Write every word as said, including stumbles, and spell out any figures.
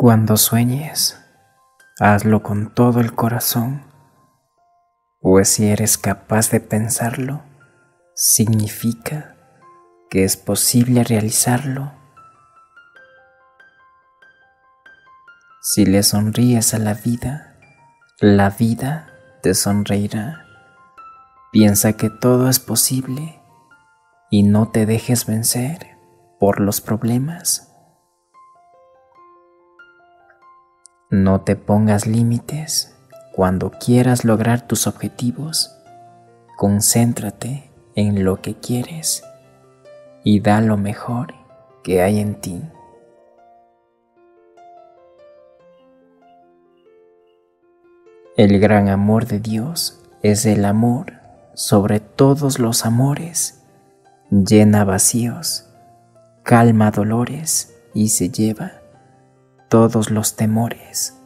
Cuando sueñes, hazlo con todo el corazón, pues si eres capaz de pensarlo, significa que es posible realizarlo. Si le sonríes a la vida, la vida te sonreirá. Piensa que todo es posible y no te dejes vencer por los problemas. No te pongas límites cuando quieras lograr tus objetivos. Concéntrate en lo que quieres y da lo mejor que hay en ti. El gran amor de Dios es el amor sobre todos los amores. Llena vacíos, calma dolores y se lleva todos los temores.